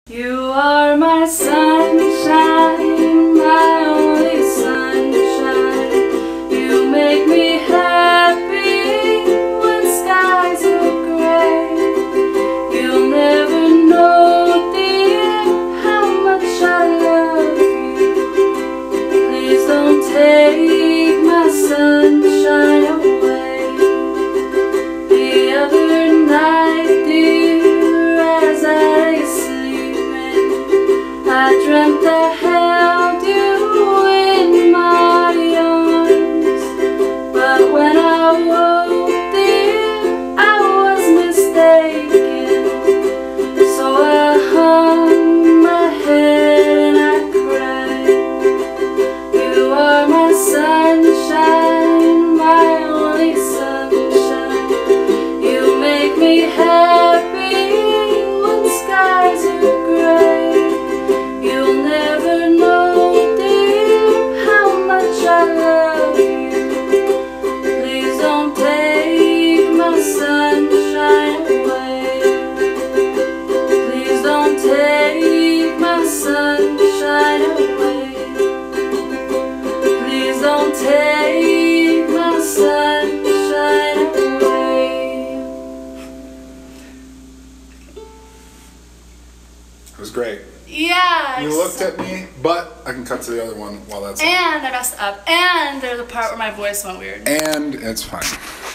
You are my sunshine, my only sunshine. You make me happy when skies are gray. You'll never know, dear, how much I love you. Please don't take my sunshine away. The other night, dear, as I dreamt I held you in my arms, but when I woke, dear, I was mistaken. So I hung my head and I cried. You are my sunshine, my only sunshine. You make me happy when skies are gray. You'll never know, dear, how much I love you. Please don't take my sunshine away. Please don't take my sunshine away. Please don't take my sunshine away. It was great. Yeah. You looked at me, but I can cut to the other one while that's And I messed up. And there's a part where my voice went weird. And it's fine.